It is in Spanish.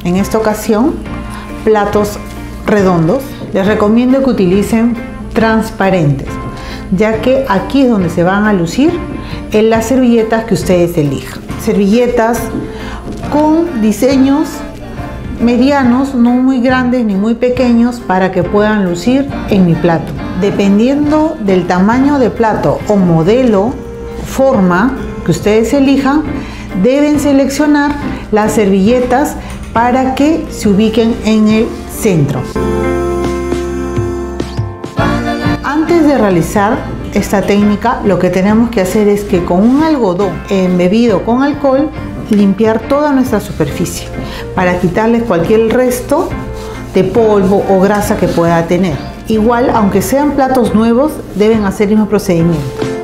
en esta ocasión platos redondos. Les recomiendo que utilicen transparentes, ya que aquí es donde se van a lucir en las servilletas que ustedes elijan. Servilletas con diseños medianos, no muy grandes ni muy pequeños, para que puedan lucir en mi plato. Dependiendo del tamaño de plato o modelo, forma que ustedes elijan, deben seleccionar las servilletas para que se ubiquen en el centro. Antes de realizar esta técnica, lo que tenemos que hacer es que con un algodón embebido con alcohol, limpiar toda nuestra superficie para quitarles cualquier resto de polvo o grasa que pueda tener. Igual, aunque sean platos nuevos, deben hacer el mismo procedimiento.